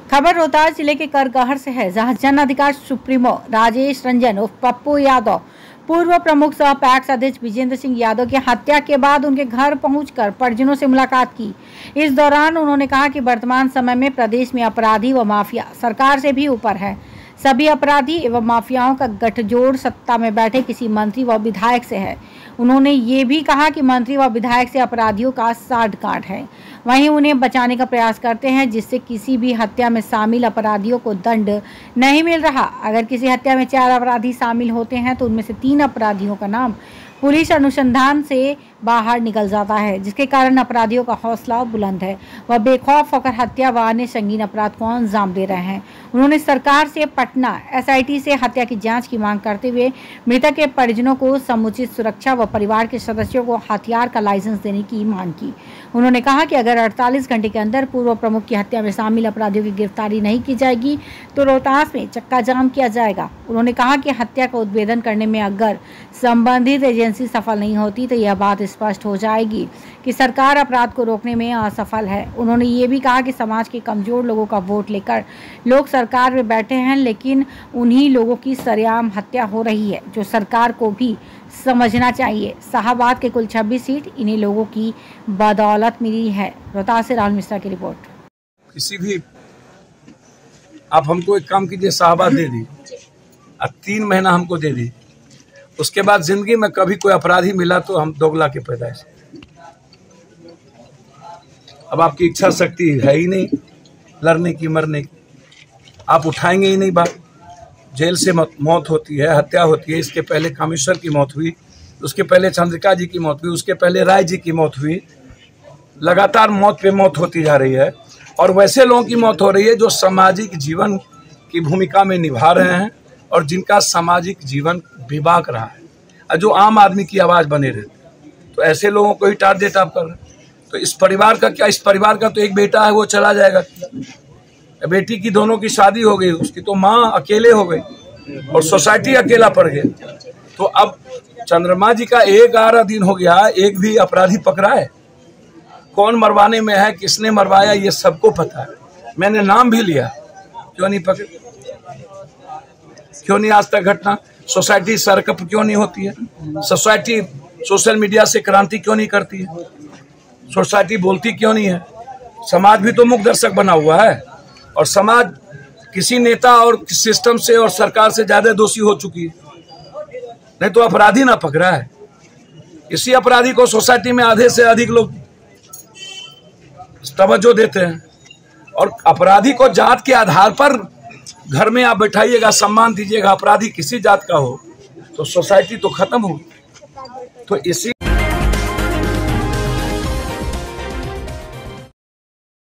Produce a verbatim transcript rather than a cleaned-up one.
खबर रोहतास जिले के करगहर से है, जहां जन अधिकार सुप्रीमो राजेश रंजन उर्फ पप्पू यादव पूर्व प्रमुख सह पैक्स अध्यक्ष विजेंद्र सिंह यादव की हत्या के बाद उनके घर पहुंचकर परिजनों से मुलाकात की। इस दौरान उन्होंने कहा कि वर्तमान समय में प्रदेश में अपराधी व माफिया सरकार से भी ऊपर है। सभी अपराधी एवं माफियाओं का गठजोड़ सत्ता में बैठे किसी मंत्री व विधायक से है। उन्होंने ये भी कहा कि मंत्री व विधायक से अपराधियों का साठगांठ है, वहीं उन्हें बचाने का प्रयास करते हैं, जिससे किसी भी हत्या में शामिल अपराधियों को दंड नहीं मिल रहा। अगर किसी हत्या में चार अपराधी शामिल होते हैं तो उनमें से तीन अपराधियों का नाम पुलिस अनुसंधान से बाहर निकल जाता है, जिसके कारण अपराधियों का हौसला बुलंद है। वह बेखौफ होकर हत्या व अन्य संगीन अपराध को अंजाम दे रहे हैं। उन्होंने सरकार से पटना एसआईटी से हत्या की जांच की मांग करते हुए मृतक के परिजनों को समुचित सुरक्षा व परिवार के सदस्यों को हथियार का लाइसेंस देने की मांग की। उन्होंने कहा कि अगर अड़तालीस घंटे के अंदर पूर्व प्रमुख की हत्या में शामिल अपराधियों की गिरफ्तारी नहीं की जाएगी तो रोहतास में चक्का जाम किया जाएगा। उन्होंने कहा कि हत्या का उद्भेदन करने में अगर संबंधित एजेंसी सफल नहीं होती तो यह बात स्पष्ट हो जाएगी कि सरकार अपराध को रोकने में असफल है। उन्होंने ये भी कहा कि समाज के कमजोर लोगों का वोट लेकर लोग सरकार में बैठे हैं, लेकिन उन्हीं लोगों की सरेआम हत्या हो रही है, जो सरकार को भी समझना चाहिए। शाहबाद के कुल छब्बीस सीट इन्हीं लोगों की बदौलत मिली है। रोहतास से राहुल मिश्रा की रिपोर्ट। किसी भी आप हमको एक काम कीजिए, शाहबाद दे दी, अब तीन महीना हमको दे दी, उसके बाद जिंदगी में कभी कोई अपराधी मिला तो हम दोगला के पैदाइश। अब आपकी इच्छा शक्ति है ही नहीं लड़ने की मरने की, आप उठाएंगे ही नहीं बात। जेल से मौत होती है, हत्या होती है। इसके पहले कामेश्वर की मौत हुई, उसके पहले चंद्रिका जी की मौत हुई, उसके पहले राय जी की मौत हुई। लगातार मौत पे मौत होती जा रही है और वैसे लोगों की मौत हो रही है जो सामाजिक जीवन की भूमिका में निभा रहे हैं और जिनका सामाजिक जीवन विवाक रहा है और जो आम आदमी की आवाज बने रहते, तो ऐसे लोगों को ही टारगेट आप कर रहे हैं। तो इस परिवार का क्या, इस परिवार का तो एक बेटा है, वो चला जाएगा। बेटी की दोनों की शादी हो गई, उसकी तो माँ अकेले हो गई और सोसाइटी अकेला पड़ गया। तो अब चंद्रमा जी का एक ग्यारह दिन हो गया, एक भी अपराधी पकड़ा है? कौन मरवाने में है, किसने मरवाया, ये सबको पता है। मैंने नाम भी लिया, क्यों नहीं पकड़े, क्यों नहीं आज तक घटना? सोसाइटी सरकप क्यों नहीं होती है? सोसाइटी सोशल मीडिया से क्रांति क्यों नहीं करती है? सोसाइटी बोलती क्यों नहीं है? समाज भी तो मुख्य दर्शक बना हुआ है और समाज किसी नेता और सिस्टम से और सरकार से ज्यादा दोषी हो चुकी है। नहीं तो अपराधी ना पकड़ा है, इसी अपराधी को सोसाइटी में आधे से अधिक लोग तवज्जो देते हैं और अपराधी को जात के आधार पर घर में आप बैठाइएगा, सम्मान दीजिएगा। अपराधी किसी जात का हो तो सोसाइटी तो खत्म हो। तो इसी